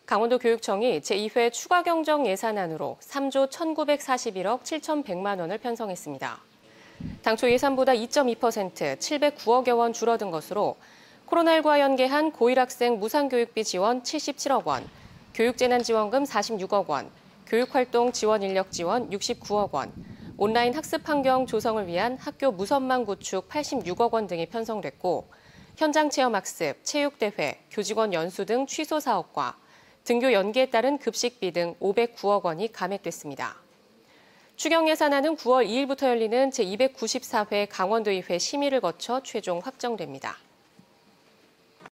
강원도 교육청이 제2회 추가 경정 예산안으로 3조 1,941억 7,100만 원을 편성했습니다. 당초 예산보다 2.2% 709억여 원 줄어든 것으로 코로나19와 연계한 고1 학생 무상교육비 지원 77억 원, 교육재난지원금 46억 원, 교육활동 지원 인력 지원 69억 원, 온라인 학습 환경 조성을 위한 학교 무선망 구축 86억 원 등이 편성됐고 현장 체험학습, 체육대회, 교직원 연수 등 취소 사업과 등교 연기에 따른 급식비 등 509억 원이 감액됐습니다. 추경 예산안은 9월 2일부터 열리는 제294회 강원도의회 심의를 거쳐 최종 확정됩니다.